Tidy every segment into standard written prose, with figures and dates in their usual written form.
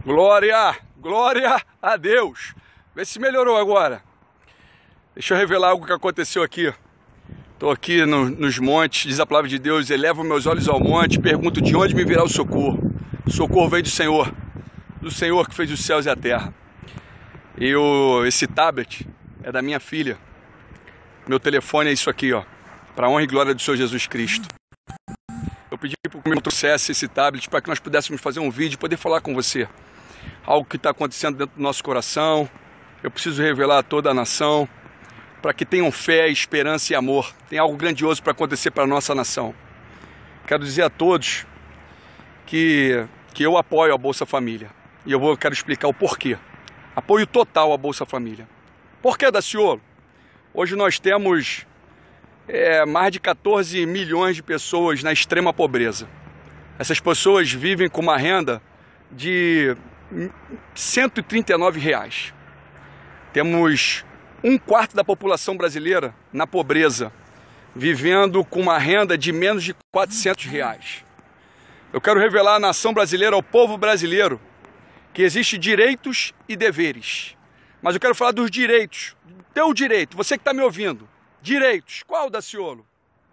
Glória, glória a Deus. Vê se melhorou agora. Deixa eu revelar algo que aconteceu aqui. Estou aqui nos montes, diz a palavra de Deus, elevo meus olhos ao monte, pergunto de onde me virá o socorro. O socorro veio do Senhor que fez os céus e a terra. Esse tablet é da minha filha. Meu telefone é isso aqui, ó, para a honra e glória do Senhor Jesus Cristo. Eu pedi para que me trouxesse esse tablet para que nós pudéssemos fazer um vídeo e poder falar com você. Algo que está acontecendo dentro do nosso coração. Eu preciso revelar a toda a nação, para que tenham fé, esperança e amor. Tem algo grandioso para acontecer para a nossa nação. Quero dizer a todos que eu apoio a Bolsa Família. E quero explicar o porquê. Apoio total à Bolsa Família. Por que, Daciolo? Hoje nós temos mais de 14 milhões de pessoas na extrema pobreza. Essas pessoas vivem com uma renda de R$139. Temos um quarto da população brasileira na pobreza, vivendo com uma renda de menos de R$400. Eu quero revelar à nação brasileira, ao povo brasileiro, que existem direitos e deveres. Mas eu quero falar dos direitos. Teu direito, você que está me ouvindo. Direitos, qual, Daciolo?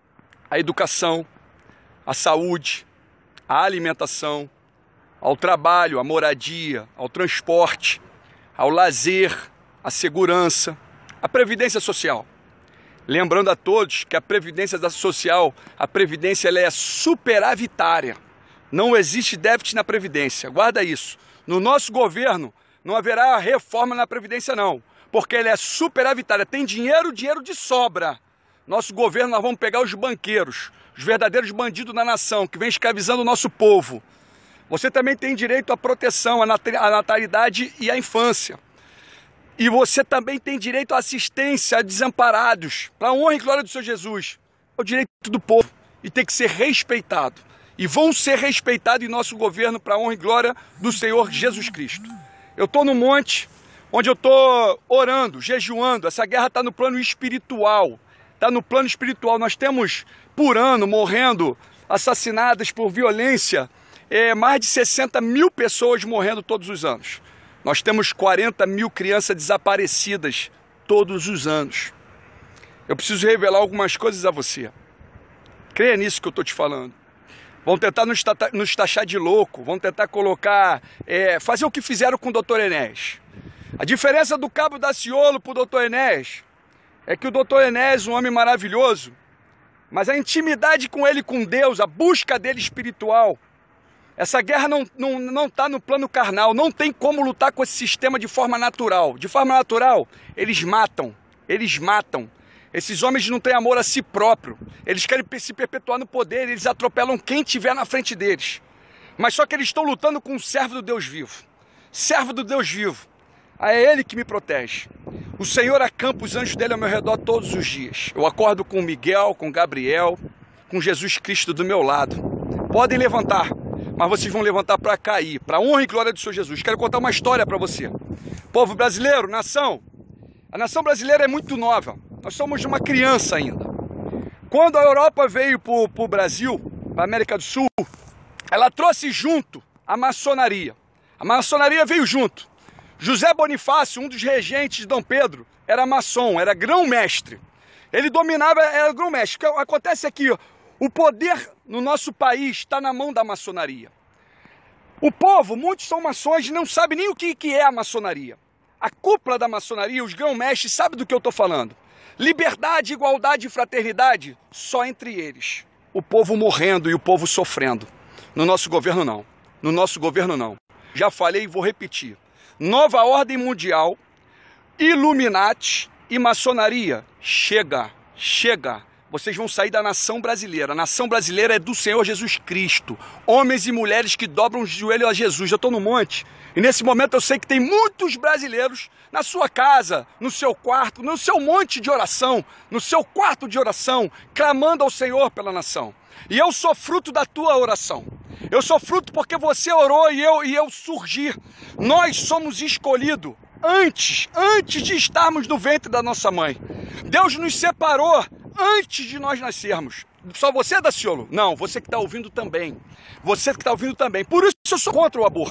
A educação, a saúde, a alimentação, ao trabalho, à moradia, ao transporte, ao lazer, à segurança, à previdência social. Lembrando a todos que a previdência social, ela é superavitária. Não existe déficit na previdência, guarda isso. No nosso governo não haverá reforma na previdência não, porque ela é superavitária, tem dinheiro de sobra. Nosso governo, nós vamos pegar os banqueiros, os verdadeiros bandidos da nação, que vem escravizando o nosso povo. Você também tem direito à proteção, à natalidade e à infância. E você também tem direito à assistência a desamparados, para a honra e glória do Senhor Jesus. É o direito do povo e tem que ser respeitado. E vão ser respeitados em nosso governo para a honra e glória do Senhor Jesus Cristo. Eu estou no monte, onde eu estou orando, jejuando. Essa guerra está no plano espiritual. Está no plano espiritual. Nós temos, por ano, morrendo, assassinadas por violência, mais de 60 mil pessoas morrendo todos os anos. Nós temos 40 mil crianças desaparecidas todos os anos. Eu preciso revelar algumas coisas a você. Creia nisso que eu estou te falando. Vão tentar nos taxar de louco, vão tentar colocar, fazer o que fizeram com o Dr. Enéas. A diferença do Cabo Daciolo para o Dr. Enéas é que o Dr. Enéas, um homem maravilhoso, mas a intimidade com ele, com Deus, a busca dele espiritual, essa guerra não está no plano carnal, não tem como lutar com esse sistema de forma natural. De forma natural, eles matam. Esses homens não têm amor a si próprio, eles querem se perpetuar no poder, eles atropelam quem estiver na frente deles. Mas só que eles estão lutando com o servo do Deus vivo. Servo do Deus vivo, é Ele que me protege. O Senhor acampa os anjos dele ao meu redor todos os dias. Eu acordo com Miguel, com Gabriel, com Jesus Cristo do meu lado. Podem levantar, mas vocês vão levantar para cair, para a honra e glória do Senhor Jesus. Quero contar uma história para você. Povo brasileiro, nação, a nação brasileira é muito nova. Nós somos uma criança ainda. Quando a Europa veio para o Brasil, para a América do Sul, ela trouxe junto a maçonaria. A maçonaria veio junto. José Bonifácio, um dos regentes de Dom Pedro, era maçom, era grão-mestre. Ele dominava, era grão-mestre. O que acontece aqui, ó, o poder no nosso país está na mão da maçonaria. O povo, muitos são maçons e não sabem nem o que é a maçonaria. A cúpula da maçonaria, os grão-mestres, sabem do que eu estou falando. Liberdade, igualdade e fraternidade, só entre eles. O povo morrendo e o povo sofrendo. No nosso governo não. No nosso governo não. Já falei e vou repetir. Nova ordem mundial, Illuminati e maçonaria. Chega. Vocês vão sair da nação brasileira. A nação brasileira é do Senhor Jesus Cristo. Homens e mulheres que dobram o joelho a Jesus. Eu estou no monte e nesse momento eu sei que tem muitos brasileiros na sua casa, no seu quarto, no seu monte de oração, no seu quarto de oração, clamando ao Senhor pela nação. E eu sou fruto da tua oração. Eu sou fruto porque você orou e eu surgi. Nós somos escolhidos antes de estarmos no ventre da nossa mãe. Deus nos separou antes de nós nascermos. Só você, Daciolo? Não, você que está ouvindo também. Você que está ouvindo também. Por isso eu sou contra o aborto.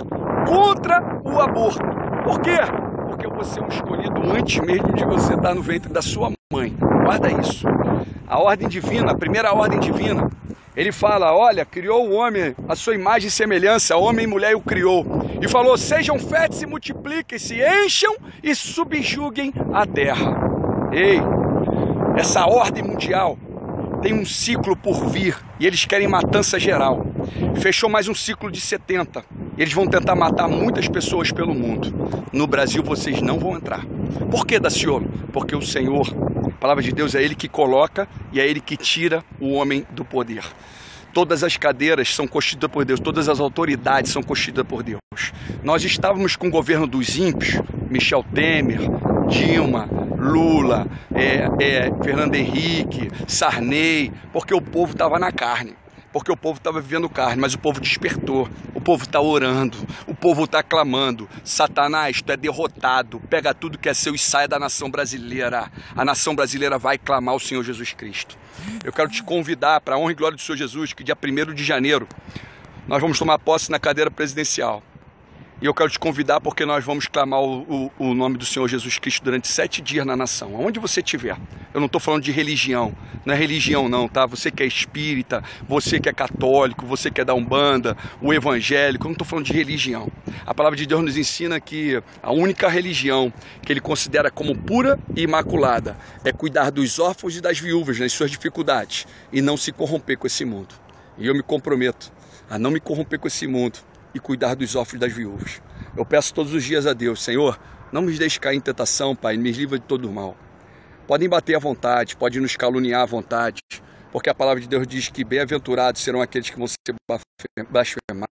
contra o aborto. Por quê? Porque você é um escolhido antes mesmo de você estar no ventre da sua mãe. Guarda isso. A ordem divina, a primeira ordem divina, ele fala, olha, criou o homem, a sua imagem e semelhança, homem e mulher o criou. E falou, sejam férteis e multipliquem-se, encham e subjuguem a terra. Ei, essa ordem mundial tem um ciclo por vir e eles querem matança geral. Fechou mais um ciclo de 70. Eles vão tentar matar muitas pessoas pelo mundo. No Brasil vocês não vão entrar. Por que, Daciolo? Porque o Senhor, a palavra de Deus, é Ele que coloca e é Ele que tira o homem do poder. Todas as cadeiras são constituídas por Deus, todas as autoridades são constituídas por Deus. Nós estávamos com o governo dos ímpios, Michel Temer, Dilma, Lula, Fernando Henrique, Sarney, porque o povo estava na carne. Porque o povo estava vivendo carne, mas o povo despertou, o povo está orando, o povo está clamando. Satanás, tu é derrotado, pega tudo que é seu e saia da nação brasileira. A nação brasileira vai clamar o Senhor Jesus Cristo. Eu quero te convidar para a honra e glória do Senhor Jesus, que dia 1º de janeiro nós vamos tomar posse na cadeira presidencial. E eu quero te convidar porque nós vamos clamar o nome do Senhor Jesus Cristo durante 7 dias na nação, aonde você estiver. Eu não estou falando de religião, não é religião não, tá? Você que é espírita, você que é católico, você que é da Umbanda, o evangélico, eu não estou falando de religião. A palavra de Deus nos ensina que a única religião que Ele considera como pura e imaculada é cuidar dos órfãos e das viúvas nas suas dificuldades e não se corromper com esse mundo. E eu me comprometo a não me corromper com esse mundo e cuidar dos órfãos e das viúvas. Eu peço todos os dias a Deus, Senhor, não me deixe cair em tentação, Pai, me livra de todo o mal. Podem bater à vontade, podem nos caluniar à vontade, porque a palavra de Deus diz que bem-aventurados serão aqueles que vão ser blasfemados,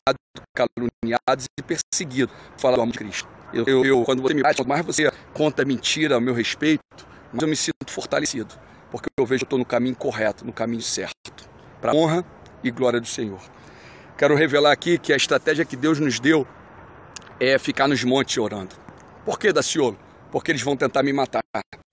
caluniados e perseguidos. Fala do amor de Cristo. Quando você me bate, mais você conta mentira ao meu respeito, mas eu me sinto fortalecido, porque eu vejo que eu estou no caminho correto, no caminho certo, para a honra e glória do Senhor. Quero revelar aqui que a estratégia que Deus nos deu é ficar nos montes orando. Por que, Daciolo? Porque eles vão tentar me matar.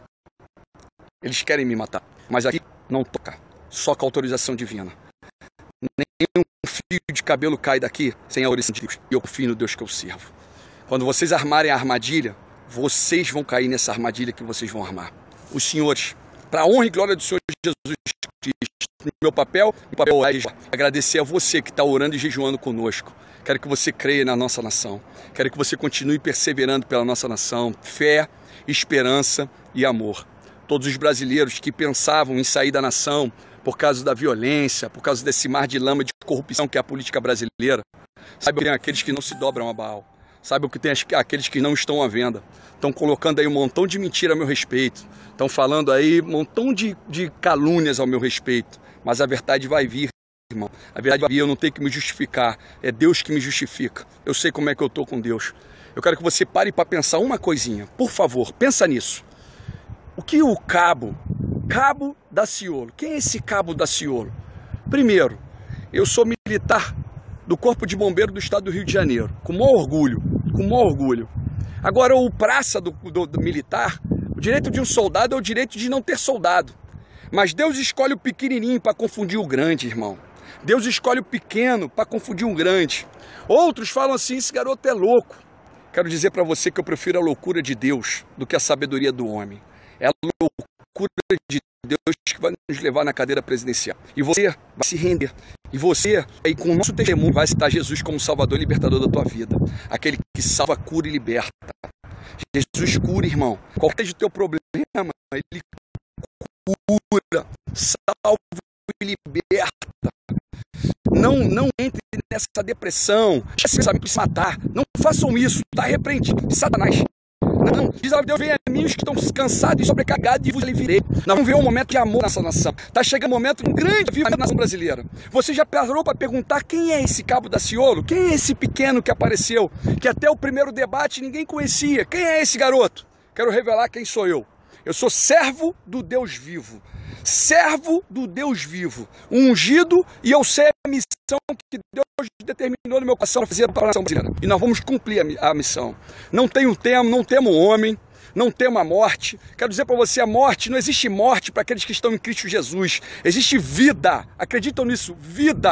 Eles querem me matar. Mas aqui não toca. Só com autorização divina. Nenhum fio de cabelo cai daqui sem a autorização de Deus. E eu confio no Deus que eu sirvo. Quando vocês armarem a armadilha, vocês vão cair nessa armadilha que vocês vão armar. Os senhores, para a honra e glória do Senhor Jesus Cristo, meu papel é agradecer a você que está orando e jejuando conosco. Quero que você creia na nossa nação. Quero que você continue perseverando pela nossa nação. Fé, esperança e amor. Todos os brasileiros que pensavam em sair da nação por causa da violência, por causa desse mar de lama de corrupção que é a política brasileira, saibam que tem aqueles que não se dobram a Baal. Saibam que tem aqueles que não estão à venda. Estão colocando aí um montão de mentira a meu respeito. Estão falando aí um montão de calúnias ao meu respeito. Mas a verdade vai vir, irmão. A verdade vai vir, eu não tenho que me justificar. É Deus que me justifica. Eu sei como é que eu estou com Deus. Eu quero que você pare para pensar uma coisinha. Por favor, pensa nisso. O que o Cabo Daciolo? Quem é esse Cabo Daciolo? Primeiro, eu sou militar do Corpo de Bombeiro do Estado do Rio de Janeiro. Com o maior orgulho. Agora, o praça do militar, o direito de um soldado é o direito de não ter soldado. Mas Deus escolhe o pequenininho para confundir o grande, irmão. Deus escolhe o pequeno para confundir o grande. Outros falam assim, esse garoto é louco. Quero dizer para você que eu prefiro a loucura de Deus do que a sabedoria do homem. É a loucura de Deus que vai nos levar na cadeira presidencial. E você vai se render. E você, aí, com o nosso testemunho, vai citar Jesus como Salvador e Libertador da tua vida. Aquele que salva, cura e liberta. Jesus cura, irmão. Qualquer seja o teu problema, Ele cura, salva e liberta. Não entre nessa depressão. Você sabe que se matar. Não façam isso. Está repreendido. Satanás. Não, diz a Deus, vem a mim os que estão cansados e sobrecarregados e vos aliviarei. Nós vamos ver um momento de amor nessa nação. Está chegando um momento de um grande avivamento na nação brasileira. Você já parou para perguntar quem é esse Cabo Daciolo? Quem é esse pequeno que apareceu? Que até o primeiro debate ninguém conhecia. Quem é esse garoto? Quero revelar quem sou eu. Eu sou servo do Deus vivo. Servo do Deus vivo. Ungido, e eu sei a missão que Deus determinou no meu coração para fazer para a nação brasileira. E nós vamos cumprir a missão. Não temo homem, não temo a morte. Quero dizer para você, a morte, não existe morte para aqueles que estão em Cristo Jesus. Existe vida. Acreditam nisso? Vida.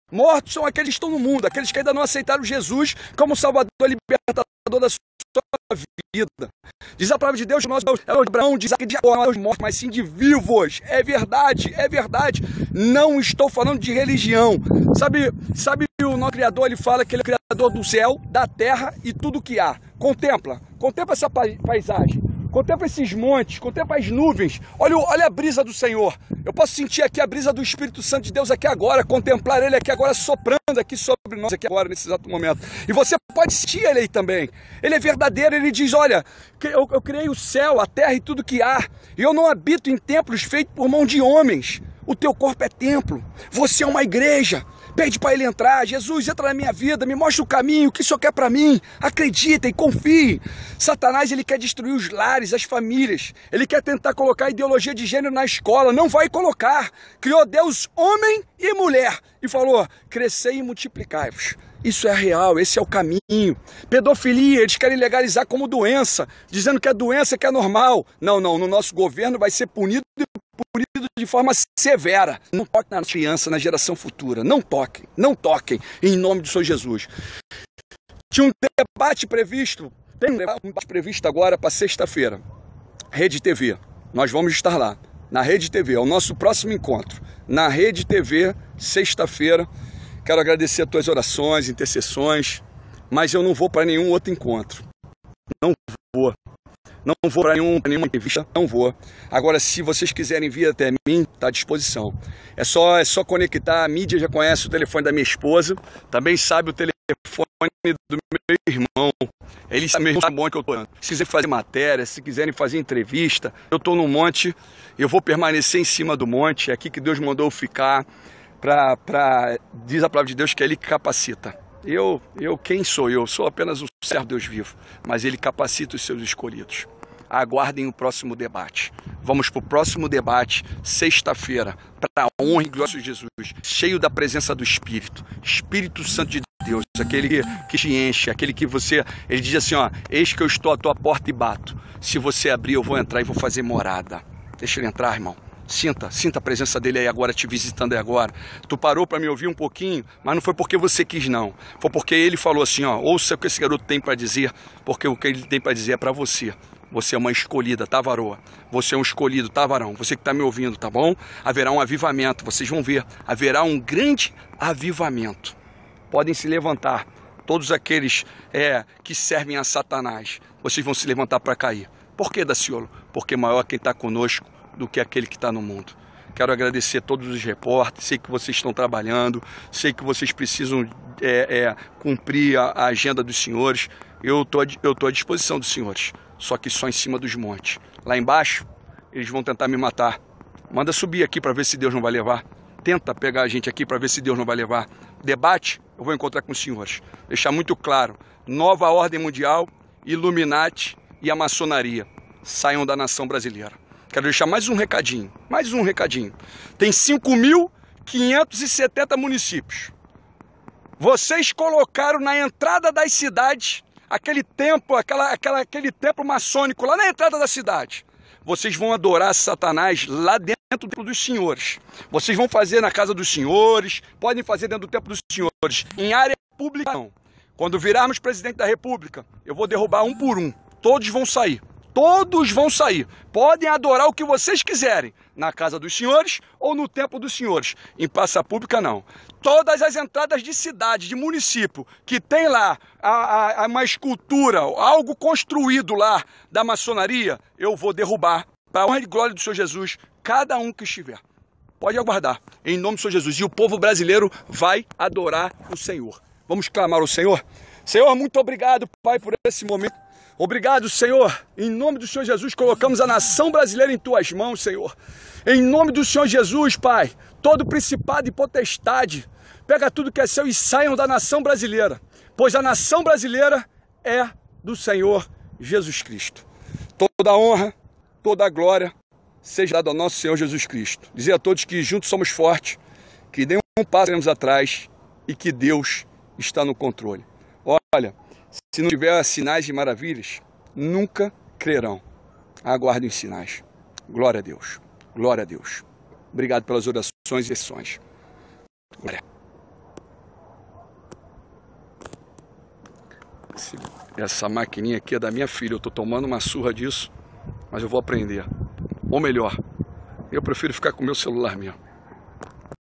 Mortos são aqueles que estão no mundo, aqueles que ainda não aceitaram Jesus como Salvador e Libertador da sua vida. Diz a palavra de Deus que nós é o Abraão, diz que de agora nós mortos, mas sim de vivos. É verdade, é verdade. Não estou falando de religião. Sabe o nosso Criador, ele fala que ele é o Criador do céu, da terra e tudo que há. Contempla essa paisagem. Contempla esses montes, contempla as nuvens. Olha a brisa do Senhor. Eu posso sentir aqui a brisa do Espírito Santo de Deus aqui agora, contemplar Ele aqui agora, soprando aqui sobre nós aqui agora, nesse exato momento. E você pode sentir Ele aí também. Ele é verdadeiro, Ele diz, olha, eu criei o céu, a terra e tudo que há. E eu não habito em templos feitos por mão de homens. O teu corpo é templo. Você é uma igreja. Pede para Ele entrar. Jesus, entra na minha vida, me mostra o caminho, o que o Senhor quer para mim. Acreditem, confiem. Satanás, ele quer destruir os lares, as famílias. Ele quer tentar colocar ideologia de gênero na escola. Não vai colocar. Criou Deus homem e mulher. E falou, crescei e multiplicai-vos. Isso é real, esse é o caminho. Pedofilia, eles querem legalizar como doença, dizendo que é doença, que é normal. Não, no nosso governo vai ser punido de forma severa. Não toquem na criança, na geração futura. Não toquem, em nome do Senhor Jesus. Tinha um debate previsto, tem um debate previsto agora para sexta-feira. Rede TV, nós vamos estar lá, na Rede TV, é o nosso próximo encontro. Na Rede TV, sexta-feira. Quero agradecer as tuas orações, intercessões, mas eu não vou para nenhum outro encontro. Não vou para nenhuma entrevista, não vou. Agora, se vocês quiserem vir até mim, está à disposição. É só conectar, a mídia já conhece o telefone da minha esposa, também sabe o telefone do meu irmão. Eles sabem mesmo bom que eu estou. Se quiserem fazer matéria, se quiserem fazer entrevista, eu estou no monte, eu vou permanecer em cima do monte, é aqui que Deus mandou eu ficar. Diz a palavra de Deus que é Ele que capacita. Quem sou eu? Sou apenas um servo de Deus vivo, mas Ele capacita os seus escolhidos. Aguardem o próximo debate. Vamos para o próximo debate, sexta-feira, para a honra e glória de Jesus, cheio da presença do Espírito Santo de Deus, aquele que te enche, aquele que você, ele diz assim, ó, eis que eu estou à tua porta e bato. Se você abrir, eu vou entrar e vou fazer morada. Deixa ele entrar, irmão. Sinta a presença dele aí agora, te visitando aí agora. Tu parou para me ouvir um pouquinho, mas não foi porque você quis não. Foi porque ele falou assim, ó, ouça o que esse garoto tem para dizer, porque o que ele tem para dizer é para você. Você é uma escolhida, tá, varoa? Você é um escolhido, tá, varão? Você que está me ouvindo, tá bom? Haverá um avivamento, vocês vão ver. Haverá um grande avivamento. Podem se levantar, todos aqueles que servem a Satanás. Vocês vão se levantar para cair. Por que, Daciolo? Porque maior quem está conosco do que aquele que está no mundo. Quero agradecer a todos os repórteres, sei que vocês estão trabalhando, sei que vocês precisam cumprir a agenda dos senhores. Eu tô à disposição dos senhores, só que só em cima dos montes. Lá embaixo, eles vão tentar me matar. Manda subir aqui para ver se Deus não vai levar. Tenta pegar a gente aqui para ver se Deus não vai levar. Debate, eu vou encontrar com os senhores. Deixar muito claro, nova ordem mundial, Illuminati e a maçonaria. Saiam da nação brasileira. Quero deixar mais um recadinho. Tem 5.570 municípios. Vocês colocaram na entrada das cidades aquele templo, aquele templo maçônico lá na entrada da cidade. Vocês vão adorar Satanás lá dentro dos senhores. Vocês vão fazer na casa dos senhores, podem fazer dentro do templo dos senhores. Em área pública não. Quando virarmos presidente da república, eu vou derrubar um por um. Todos vão sair. Podem adorar o que vocês quiserem, na casa dos senhores ou no templo dos senhores. Em praça pública, não. Todas as entradas de cidade, de município, que tem lá uma escultura, algo construído lá da maçonaria, eu vou derrubar, para a honra e glória do Senhor Jesus, cada um que estiver. Pode aguardar, em nome do Senhor Jesus. E o povo brasileiro vai adorar o Senhor. Vamos clamar ao Senhor? Senhor, muito obrigado, Pai, por esse momento. Obrigado, Senhor. Em nome do Senhor Jesus, colocamos a nação brasileira em Tuas mãos, Senhor. Em nome do Senhor Jesus, Pai, todo principado e potestade, pega tudo que é seu e saiam da nação brasileira, pois a nação brasileira é do Senhor Jesus Cristo. Toda a honra, toda a glória seja dada ao nosso Senhor Jesus Cristo. Dizer a todos que juntos somos fortes, que nenhum passo iremos atrás e que Deus está no controle. Olha, se não tiver sinais e maravilhas, nunca crerão. Aguardem os sinais. Glória a Deus. Glória a Deus. Obrigado pelas orações e sessões. Glória. Essa maquininha aqui é da minha filha, eu tô tomando uma surra disso, mas eu vou aprender. Ou melhor, eu prefiro ficar com o meu celular mesmo.